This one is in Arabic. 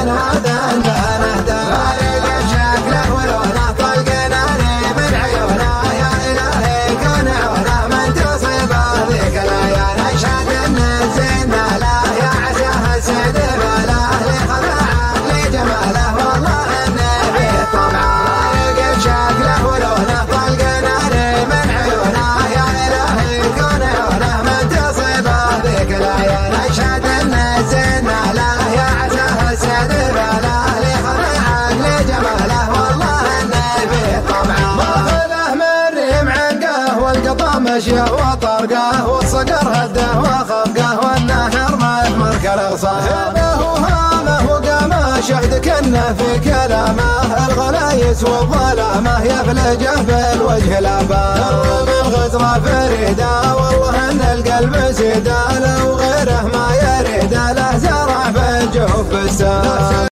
مشيه وطرقه والصقر هده وخفقه والنهر ما يحمرك الاغصان وهامه وقامه شهد كنه في كلامه الغلايس والظلامه يفلجه بالوجه الابان من غزره فريده والله ان القلب سيده لو غيره ما يريده له زرع في الجوف بالسان